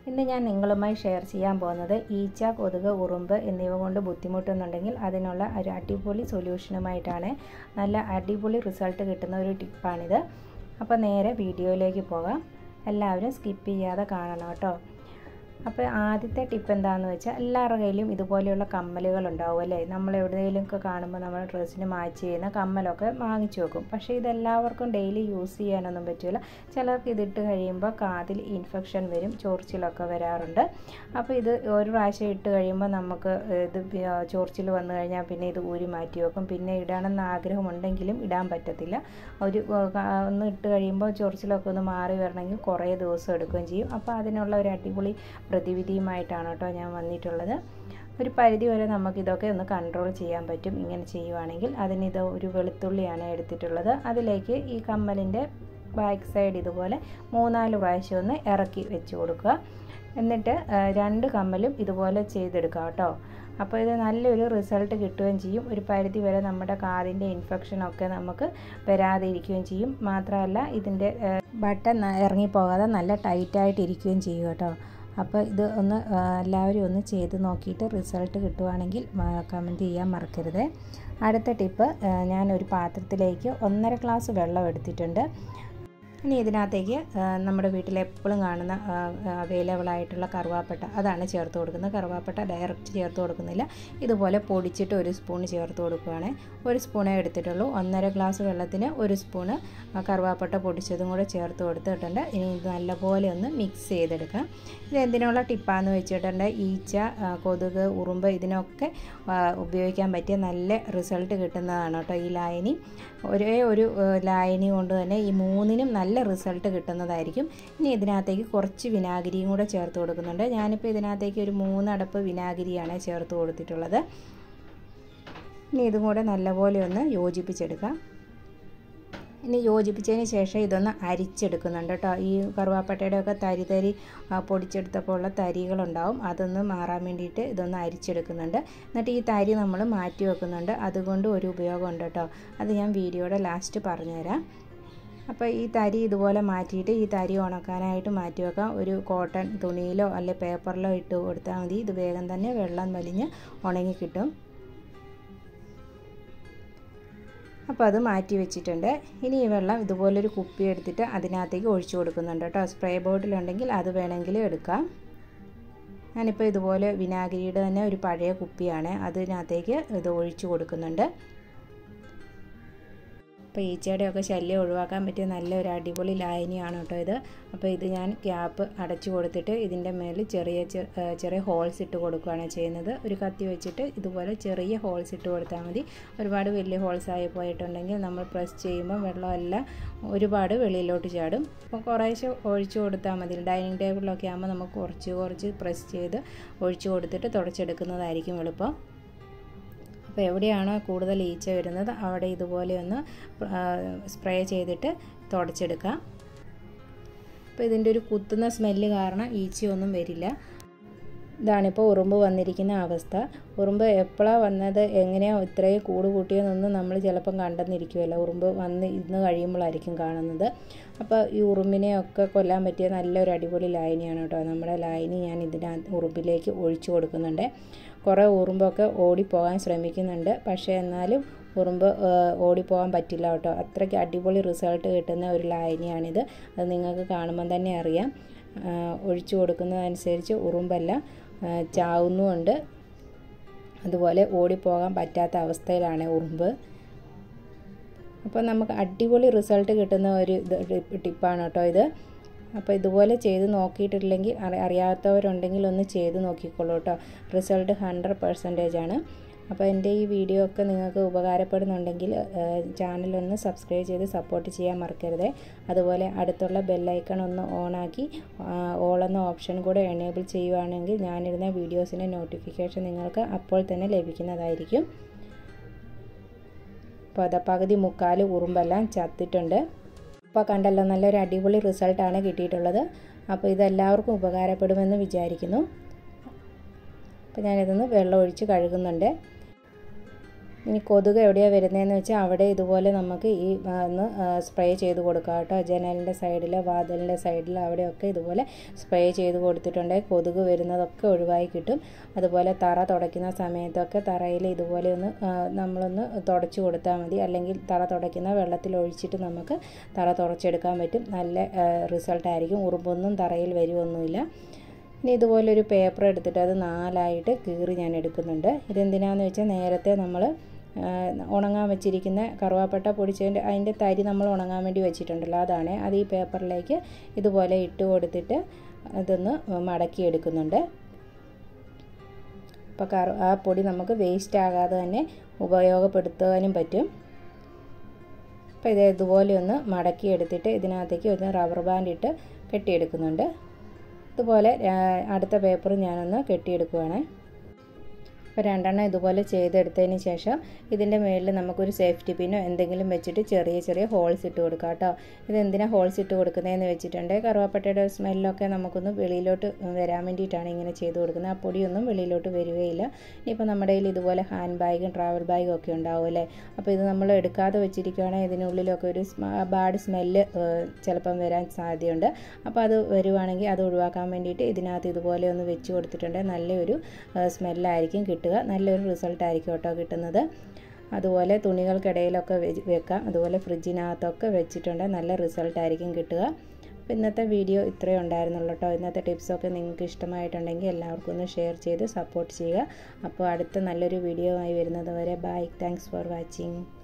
ഇന്ന് ഞാൻ നിങ്ങളുമായി ഷെയർ ചെയ്യാൻ പോകുന്നത് ഈച്ച, കൊതുക്, ഉറുമ്പ് എന്നിവ കൊണ്ട് ബുദ്ധിമുട്ടുന്നുണ്ടെങ്കിൽ അതിനുള്ള ഒരു അടിപൊളി സൊല്യൂഷനുമായിട്ടാണ്. നല്ല അടിപൊളി റിസൾട്ട് കിട്ടുന്ന ഒരു ടിപ്പാണിത്. അപ്പോൾ നേരെ വീഡിയോയിലേക്ക് പോകാം. എല്ലാവരും സ്കിപ്പ് ചെയ്യാതെ കാണണം കേട്ടോ. അപ്പോൾ ആദ്യത്തെ ടിപ്പ് എന്താണെന്ന് വെച്ചാൽ, എല്ലാവരുടെ കയ്യിലും ഇതുപോലെയുള്ള കമ്മലുകൾ ഉണ്ടാവും അല്ലേ. നമ്മൾ എവിടെയെങ്കിലുമൊക്കെ കാണുമ്പോൾ നമ്മൾ ഡ്രസ്സിന് മാച്ച് ചെയ്യുന്ന കമ്മലൊക്കെ വാങ്ങിച്ചു വെക്കും. പക്ഷേ ഇതെല്ലാവർക്കും ഡെയിലി യൂസ് ചെയ്യാനൊന്നും പറ്റില്ല. ചിലർക്ക് ഇതിട്ട് കഴിയുമ്പോൾ കാതിൽ ഇൻഫെക്ഷൻ വരും, ചൊറിച്ചിലൊക്കെ വരാറുണ്ട്. അപ്പോൾ ഇത് ഒരു പ്രാവശ്യം ഇട്ട് കഴിയുമ്പോൾ നമുക്ക് ഇത് ചൊറിച്ചിൽ വന്നു കഴിഞ്ഞാൽ പിന്നെ ഇത് ഊരി മാറ്റി വെക്കും. പിന്നെ ഇടണമെന്ന് ആഗ്രഹമുണ്ടെങ്കിലും ഇടാൻ പറ്റത്തില്ല. ഒന്ന് ഇട്ട് കഴിയുമ്പോൾ ചൊറിച്ചിലൊക്കെ ഒന്ന് മാറി വരണമെങ്കിൽ കുറേ ദിവസം എടുക്കുകയും ചെയ്യും. അപ്പോൾ അതിനുള്ള ഒരു അടിപൊളി പ്രതിവിധിയുമായിട്ടാണ് കേട്ടോ ഞാൻ വന്നിട്ടുള്ളത്. ഒരു പരിധി വരെ നമുക്കിതൊക്കെ ഒന്ന് കൺട്രോൾ ചെയ്യാൻ പറ്റും ഇങ്ങനെ ചെയ്യുവാണെങ്കിൽ. അതിനിത് ഒരു വെളുത്തുള്ളിയാണ് എടുത്തിട്ടുള്ളത്. അതിലേക്ക് ഈ കമ്മലിൻ്റെ ബാക്ക് സൈഡ് ഇതുപോലെ 3-4 പ്രാവശ്യം ഒന്ന് ഇറക്കി വെച്ച് കൊടുക്കുക. എന്നിട്ട് 2 കമ്മലും ഇതുപോലെ ചെയ്തെടുക്കുക കേട്ടോ. അപ്പോൾ ഇത് നല്ലൊരു റിസൾട്ട് കിട്ടുകയും ചെയ്യും. ഒരു പരിധി വരെ നമ്മുടെ കാതിൻ്റെ ഇൻഫെക്ഷനൊക്കെ നമുക്ക് വരാതെ ഇരിക്കുകയും ചെയ്യും. മാത്രമല്ല ഇതിൻ്റെ ബട്ടൺ ഇറങ്ങിപ്പോകാതെ നല്ല ടൈറ്റായിട്ടിരിക്കുകയും ചെയ്യും കേട്ടോ. അപ്പോൾ ഇത് ഒന്ന് എല്ലാവരും ഒന്ന് ചെയ്ത് നോക്കിയിട്ട് റിസൾട്ട് കിട്ടുവാണെങ്കിൽ കമൻറ്റ് ചെയ്യാൻ മറക്കരുത്. അടുത്ത ടിപ്പ്, ഞാനൊരു പാത്രത്തിലേക്ക് 1.5 ഗ്ലാസ് വെള്ളം എടുത്തിട്ടുണ്ട്. ഇനി ഇതിനകത്തേക്ക് നമ്മുടെ വീട്ടിൽ എപ്പോഴും കാണുന്ന അവൈലബിൾ ആയിട്ടുള്ള കറുവാപ്പട്ട, അതാണ് ചേർത്ത് കൊടുക്കുന്നത്. കറുവാപ്പട്ട ഡയറക്റ്റ് ചേർത്ത് കൊടുക്കുന്നില്ല, ഇതുപോലെ പൊടിച്ചിട്ട് 1 സ്പൂൺ ചേർത്ത് കൊടുക്കുകയാണ്. 1 സ്പൂണേ എടുത്തിട്ടുള്ളൂ. 1.5 ഗ്ലാസ് വെള്ളത്തിന് 1 സ്പൂണ് കറുവാപ്പട്ട പൊടിച്ചതും കൂടെ ചേർത്ത് കൊടുത്തിട്ടുണ്ട്. ഇനി ഇത് നല്ലപോലെ ഒന്ന് മിക്സ് ചെയ്തെടുക്കാം. ഇത് എന്തിനുള്ള ടിപ്പാന്ന് വെച്ചിട്ടുണ്ട്, ഈച്ച, കൊതുക്, ഉറുമ്പ് ഇതിനൊക്കെ ഉപയോഗിക്കാൻ പറ്റിയ നല്ല റിസൾട്ട് കിട്ടുന്നതാണ് കേട്ടോ ഈ ലായനി. ഒരേ ഒരു ലായനി കൊണ്ട് തന്നെ ഈ 3നും നല്ല റിസൾട്ട് കിട്ടുന്നതായിരിക്കും. ഇനി ഇതിനകത്തേക്ക് കുറച്ച് വിനാഗിരിയും കൂടെ ചേർത്ത് കൊടുക്കുന്നുണ്ട്. ഞാനിപ്പോൾ ഇതിനകത്തേക്ക് ഒരു 3 അടപ്പ് വിനാഗിരിയാണ് ചേർത്ത് കൊടുത്തിട്ടുള്ളത്. ഇനി ഇതും കൂടെ നല്ലപോലെ ഒന്ന് യോജിപ്പിച്ചെടുക്കാം. ഇനി യോജിപ്പിച്ചതിന് ശേഷം ഇതൊന്ന് അരിച്ചെടുക്കുന്നുണ്ട് കേട്ടോ. ഈ കറുവാപ്പട്ടയുടെയൊക്കെ തരി പൊടിച്ചെടുത്തപ്പോൾ ഉള്ള തരികളുണ്ടാവും, അതൊന്ന് മാറാൻ വേണ്ടിയിട്ട് ഇതൊന്ന് അരിച്ചെടുക്കുന്നുണ്ട്. എന്നിട്ട് ഈ തരി നമ്മൾ മാറ്റി വെക്കുന്നുണ്ട്. അതുകൊണ്ട് ഒരു ഉപയോഗമുണ്ട് കേട്ടോ. അത് ഞാൻ വീഡിയോയുടെ ലാസ്റ്റ് പറഞ്ഞുതരാം. അപ്പോൾ ഈ തരി ഇതുപോലെ മാറ്റിയിട്ട് ഈ തരി ഉണക്കാനായിട്ട് മാറ്റി വെക്കാം. ഒരു കോട്ടൺ തുണിയിലോ അല്ലെങ്കിൽ പേപ്പറിലോ ഇട്ട് കൊടുത്താൽ മതി. ഇത് വേഗം തന്നെ വെള്ളം വലിഞ്ഞ് ഉണങ്ങി കിട്ടും. അപ്പോൾ അത് മാറ്റി വെച്ചിട്ടുണ്ട്. ഇനി ഈ വെള്ളം ഇതുപോലൊരു കുപ്പി എടുത്തിട്ട് അതിനകത്തേക്ക് ഒഴിച്ചു കൊടുക്കുന്നുണ്ട് കേട്ടോ. സ്പ്രേ ബോട്ടിലുണ്ടെങ്കിൽ അത് വേണമെങ്കിൽ എടുക്കാം. ഞാനിപ്പോൾ ഇതുപോലെ വിനാഗിരിയുടെ തന്നെ ഒരു പഴയ കുപ്പിയാണ്, അതിനകത്തേക്ക് ഇത് ഒഴിച്ചു കൊടുക്കുന്നുണ്ട്. അപ്പോൾ ഈച്ചയുടെയൊക്കെ ശല്യം ഒഴിവാക്കാൻ പറ്റിയ നല്ലൊരു അടിപൊളി ലായനിയാണ് കേട്ടോ ഇത്. അപ്പോൾ ഇത് ഞാൻ ക്യാപ്പ് അടച്ചു കൊടുത്തിട്ട് ഇതിൻ്റെ മേലിൽ ചെറിയ ഹോൾസ് ഇട്ട് കൊടുക്കുകയാണ് ചെയ്യുന്നത്. ഒരു കത്തി വെച്ചിട്ട് ഇതുപോലെ ചെറിയ ഹോൾസ് ഇട്ട് കൊടുത്താൽ മതി. ഒരുപാട് വലിയ ഹോൾസ് ആയി പോയിട്ടുണ്ടെങ്കിൽ നമ്മൾ പ്രസ് ചെയ്യുമ്പോൾ വെള്ളമെല്ലാം ഒരുപാട് വെളിയിലോട്ട് ചാടും. അപ്പോൾ കുറേശ്ശെ ഒഴിച്ചു കൊടുത്താൽ മതി. ഡൈനിങ് ടേബിളിലൊക്കെ ആകുമ്പോൾ നമുക്ക് കുറച്ച് പ്രസ് ചെയ്ത് ഒഴിച്ചു കൊടുത്തിട്ട് തുടച്ചെടുക്കുന്നതായിരിക്കും എളുപ്പം. അപ്പോൾ എവിടെയാണോ കൂടുതൽ ഈച്ച വരുന്നത് അവിടെ ഇതുപോലെ ഒന്ന് സ്പ്രേ ചെയ്തിട്ട് തുടച്ചെടുക്കാം. അപ്പോൾ ഇതിൻ്റെ ഒരു കുത്തുന്ന സ്മെല്ല് കാരണം ഈച്ചയൊന്നും വരില്ല. ഇതാണിപ്പോൾ ഉറുമ്പ് വന്നിരിക്കുന്ന അവസ്ഥ. ഉറുമ്പ് എപ്പോഴാണ് വന്നത്, എങ്ങനെയാണ് ഇത്രയും കൂട് കൂട്ടിയതെന്നൊന്നും നമ്മൾ ചിലപ്പം കണ്ടെന്നിരിക്കുമല്ലോ. ഉറുമ്പ് ഇന്ന് കഴിയുമ്പോഴായിരിക്കും കാണുന്നത്. അപ്പോൾ ഈ ഉറുമ്പിനെയൊക്കെ കൊല്ലാൻ പറ്റിയ നല്ലൊരു അടിപൊളി ലായനിയാണ് കേട്ടോ. നമ്മുടെ ലായനി ഞാൻ ഇതിനകത്ത് ഉറുമ്പിലേക്ക് ഒഴിച്ചു കൊടുക്കുന്നുണ്ട്. കുറേ ഉറുമ്പൊക്കെ ഓടിപ്പോകാൻ ശ്രമിക്കുന്നുണ്ട്, പക്ഷേ എന്നാലും ഉറുമ്പ് ഓടിപ്പോകാൻ പറ്റില്ല കേട്ടോ. അത്രയ്ക്ക് അടിപൊളി റിസൾട്ട് കിട്ടുന്ന ഒരു ലായനിയാണിത്. അത് നിങ്ങൾക്ക് കാണുമ്പം തന്നെ അറിയാം. ഒഴിച്ചു കൊടുക്കുന്നതനുസരിച്ച് ഉറുമ്പെല്ലാം ചാവുന്നുമുണ്ട്. അതുപോലെ ഓടിപ്പോകാൻ പറ്റാത്ത അവസ്ഥയിലാണ് ഉറുമ്പ്. അപ്പോൾ നമുക്ക് അടിപൊളി റിസൾട്ട് കിട്ടുന്ന ഒരു ടിപ്പാണ് കേട്ടോ ഇത്. അപ്പോൾ ഇതുപോലെ ചെയ്ത് നോക്കിയിട്ടില്ലെങ്കിൽ അറിയാത്തവരുണ്ടെങ്കിൽ ഒന്ന് ചെയ്ത് നോക്കിക്കോളൂ കേട്ടോ. റിസൾട്ട് 100% ആണ്. അപ്പോൾ എൻ്റെ ഈ വീഡിയോ ഒക്കെ നിങ്ങൾക്ക് ഉപകാരപ്പെടുന്നുണ്ടെങ്കിൽ ചാനലൊന്ന് സബ്സ്ക്രൈബ് ചെയ്ത് സപ്പോർട്ട് ചെയ്യാൻ മറക്കരുത്. അതുപോലെ അടുത്തുള്ള ബെല്ലൈക്കൺ ഒന്ന് ഓണാക്കി ഓൾ എന്ന ഓപ്ഷൻ കൂടെ എനേബിൾ ചെയ്യുകയാണെങ്കിൽ ഞാനിടുന്ന വീഡിയോസിൻ്റെ നോട്ടിഫിക്കേഷൻ നിങ്ങൾക്ക് അപ്പോൾ തന്നെ ലഭിക്കുന്നതായിരിക്കും. അപ്പോൾ പകുതി മുക്കാൽ ഉറുമ്പെല്ലാം ചത്തിട്ടുണ്ട്. അപ്പോൾ കണ്ടല്ലോ, നല്ലൊരു അടിപൊളി റിസൾട്ടാണ് കിട്ടിയിട്ടുള്ളത്. അപ്പോൾ ഇതെല്ലാവർക്കും ഉപകാരപ്പെടുമെന്ന് വിചാരിക്കുന്നു. അപ്പോൾ ഞാനിതൊന്ന് വെള്ളം ഒഴിച്ച് കഴുകുന്നുണ്ട്. ഇനി കൊതുക് എവിടെയാണ് വരുന്നതെന്ന് വെച്ചാൽ അവിടെ ഇതുപോലെ നമുക്ക് ഈ ഒന്ന് സ്പ്രേ ചെയ്ത് കൊടുക്കാം കേട്ടോ. ജനലിൻ്റെ സൈഡിൽ, വാതിലിൻ്റെ സൈഡിൽ അവിടെയൊക്കെ ഇതുപോലെ സ്പ്രേ ചെയ്ത് കൊടുത്തിട്ടുണ്ടെങ്കിൽ കൊതുക് വരുന്നതൊക്കെ ഒഴിവായി കിട്ടും. അതുപോലെ തറ തുടയ്ക്കുന്ന സമയത്തൊക്കെ തറയിൽ ഇതുപോലെ ഒന്ന് നമ്മളൊന്ന് തുടച്ചു കൊടുത്താൽ മതി. അല്ലെങ്കിൽ തറ തുടയ്ക്കുന്ന വെള്ളത്തിൽ ഒഴിച്ചിട്ട് നമുക്ക് തറ തുടച്ചെടുക്കാൻ പറ്റും. നല്ല റിസൾട്ടായിരിക്കും. ഉറുമ്പൊന്നും തറയിൽ വരുമൊന്നുമില്ല. ഇനി ഇതുപോലൊരു പേപ്പർ എടുത്തിട്ട് അത് 4ആയിട്ട് കീറി ഞാൻ എടുക്കുന്നുണ്ട്. ഇതെന്തിനാണെന്ന് വെച്ചാൽ നേരത്തെ നമ്മൾ ഉണങ്ങാൻ വെച്ചിരിക്കുന്ന കറുവാപ്പട്ട പൊടിച്ചതിൻ്റെ അതിൻ്റെ തരി നമ്മൾ ഉണങ്ങാൻ വേണ്ടി വെച്ചിട്ടുണ്ടല്ലോ, അതാണ്. അത് ഈ പേപ്പറിലേക്ക് ഇതുപോലെ ഇട്ട് കൊടുത്തിട്ട് ഇതൊന്ന് മടക്കി എടുക്കുന്നുണ്ട്. അപ്പോൾ ആ പൊടി നമുക്ക് വേസ്റ്റ് ആകാതെ തന്നെ ഉപയോഗപ്പെടുത്താനും പറ്റും. അപ്പോൾ ഇത് ഇതുപോലെ ഒന്ന് മടക്കി എടുത്തിട്ട് ഇതിനകത്തേക്ക് ഒന്ന് റബ്ബർ ബാൻഡ് ഇട്ട് കെട്ടിയെടുക്കുന്നുണ്ട്. ഇതുപോലെ അടുത്ത പേപ്പർ ഞാനൊന്ന് കെട്ടിയെടുക്കുവാണ്. അപ്പോൾ 2 എണ്ണം ഇതുപോലെ ചെയ്തെടുത്തതിന് ശേഷം ഇതിൻ്റെ മുകളിൽ നമുക്കൊരു സേഫ്റ്റി പിന്നോ എന്തെങ്കിലും വെച്ചിട്ട് ചെറിയ ചെറിയ ഹോൾസ് ഇട്ട് കൊടുക്കാം കേട്ടോ. ഇതെന്തിനാണ് ഹോൾസ് ഇട്ട് കൊടുക്കുന്നതെന്ന് വെച്ചിട്ടുണ്ടെങ്കിൽ കറുവാപ്പട്ടയുടെ സ്മെല്ലൊക്കെ നമുക്കൊന്ന് വെളിയിലോട്ട് വരാൻ വേണ്ടിയിട്ടാണ് ഇങ്ങനെ ചെയ്ത് കൊടുക്കുന്നത്. ആ പൊടിയൊന്നും വെളിയിലോട്ട് വരികയില്ല. ഇനിയിപ്പോൾ നമ്മുടെ കയ്യിൽ ഇതുപോലെ ഹാൻഡ് ബാഗും ട്രാവൽ ബാഗും ഒക്കെ ഉണ്ടാവുമല്ലേ, അപ്പോൾ ഇത് നമ്മൾ എടുക്കാതെ വെച്ചിരിക്കുകയാണെങ്കിൽ ഇതിനുള്ളിലൊക്കെ ഒരു ബാഡ് സ്മെല്ല് ചിലപ്പം വരാൻ സാധ്യതയുണ്ട്. അപ്പോൾ അത് വരുവാണെങ്കിൽ അത് ഒഴിവാക്കാൻ വേണ്ടിയിട്ട് ഇതിനകത്ത് ഇതുപോലെ ഒന്ന് വെച്ച് കൊടുത്തിട്ടുണ്ടെങ്കിൽ നല്ലൊരു സ്മെല്ലായിരിക്കും കിട്ടുക. നല്ലൊരു റിസൾട്ടായിരിക്കും കേട്ടോ കിട്ടുന്നത്. അതുപോലെ തുണികൾക്കിടയിലൊക്കെ വെക്കാം. അതുപോലെ ഫ്രിഡ്ജിനകത്തൊക്കെ വെച്ചിട്ടുണ്ടെങ്കിൽ നല്ല റിസൾട്ടായിരിക്കും കിട്ടുക. അപ്പോൾ ഇന്നത്തെ വീഡിയോ ഇത്രയേ ഉണ്ടായിരുന്നുള്ളൂ കേട്ടോ. ഇന്നത്തെ ടിപ്സൊക്കെ നിങ്ങൾക്ക് ഇഷ്ടമായിട്ടുണ്ടെങ്കിൽ എല്ലാവർക്കും ഒന്ന് ഷെയർ ചെയ്ത് സപ്പോർട്ട് ചെയ്യുക. അപ്പോൾ അടുത്ത നല്ലൊരു വീഡിയോ ആയി വരുന്നത് വരെ ബൈ. Thanks for watching.